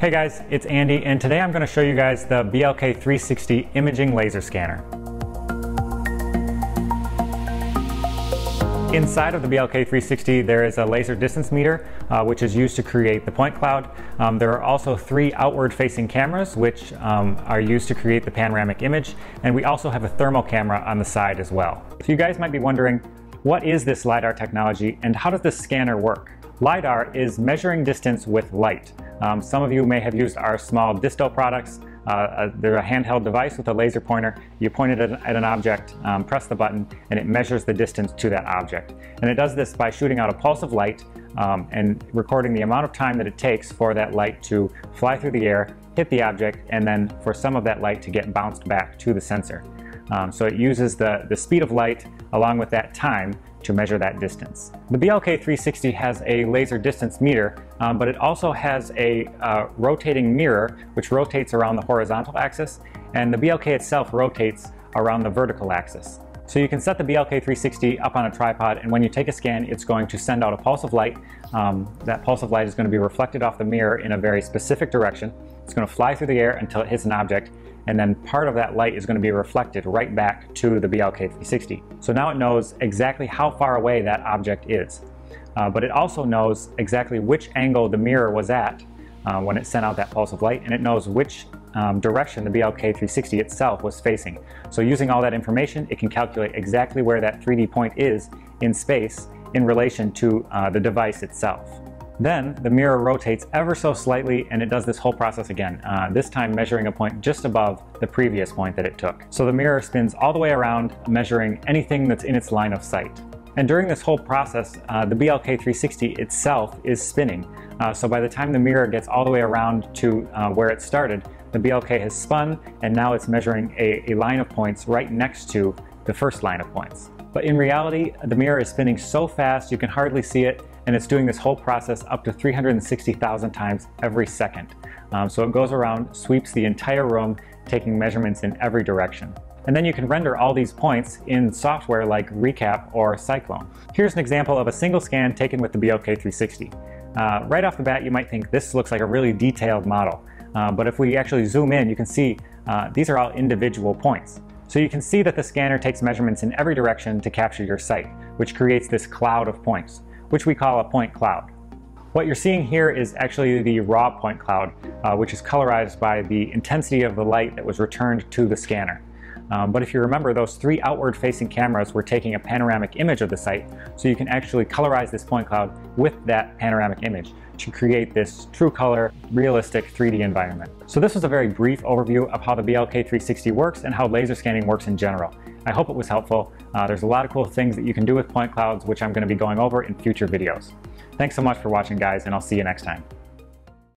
Hey guys, it's Andy, and today I'm going to show you guys the BLK360 imaging laser scanner. Inside of the BLK360 there is a laser distance meter which is used to create the point cloud. There are also 3 outward facing cameras which are used to create the panoramic image, and we also have a thermal camera on the side as well. So you guys might be wondering, what is this LiDAR technology and how does this scanner work? LiDAR is measuring distance with light. Some of you may have used our small disto products. They're a handheld device with a laser pointer. You point it at an object, press the button, and it measures the distance to that object. And it does this by shooting out a pulse of light and recording the amount of time that it takes for that light to fly through the air, hit the object, and then for some of that light to get bounced back to the sensor. So it uses the speed of light along with that time to measure that distance. The BLK360 has a laser distance meter, but it also has a rotating mirror which rotates around the horizontal axis, and the BLK itself rotates around the vertical axis. So you can set the BLK360 up on a tripod, and when you take a scan, it's going to send out a pulse of light. That pulse of light is going to be reflected off the mirror in a very specific direction. It's going to fly through the air until it hits an object, and then part of that light is going to be reflected right back to the BLK360. So now it knows exactly how far away that object is. But it also knows exactly which angle the mirror was at when it sent out that pulse of light, and it knows which direction the BLK360 itself was facing. So using all that information, it can calculate exactly where that 3D point is in space in relation to the device itself. Then the mirror rotates ever so slightly, and it does this whole process again, this time measuring a point just above the previous point that it took. So the mirror spins all the way around, measuring anything that's in its line of sight. And during this whole process, the BLK360 itself is spinning. So by the time the mirror gets all the way around to where it started, the BLK has spun, and now it's measuring a line of points right next to the first line of points. But in reality, the mirror is spinning so fast you can hardly see it, and it's doing this whole process up to 360,000 times every second. So it goes around, sweeps the entire room, taking measurements in every direction. And then you can render all these points in software like Recap or Cyclone. Here's an example of a single scan taken with the BLK360. Right off the bat, you might think this looks like a really detailed model. But if we actually zoom in, you can see these are all individual points. So you can see that the scanner takes measurements in every direction to capture your sight, which creates this cloud of points, which we call a point cloud. What you're seeing here is actually the raw point cloud, which is colorized by the intensity of the light that was returned to the scanner. But if you remember, those 3 outward facing cameras were taking a panoramic image of the site, so you can actually colorize this point cloud with that panoramic image to create this true color, realistic 3D environment. So this was a very brief overview of how the BLK360 works and how laser scanning works in general. I hope it was helpful. There's a lot of cool things that you can do with point clouds, which I'm going to be going over in future videos. Thanks so much for watching, guys, and I'll see you next time.